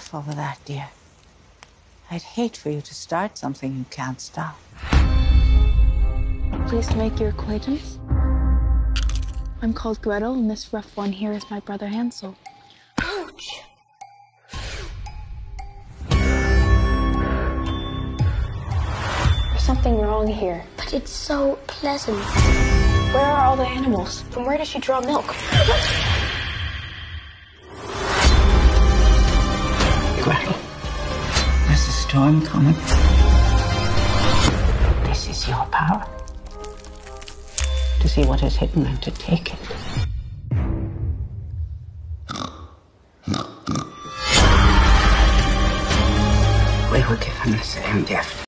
careful with that, dear. I'd hate for you to start something you can't stop. Pleased to make your acquaintance. I'm called Gretel, and this rough one here is my brother Hansel. Ouch! There's something wrong here. But it's so pleasant. Where are all the animals? From where does she draw milk? Gretel, there's a storm coming. This is your power. To see what is hidden and to take it. We were given the same gift.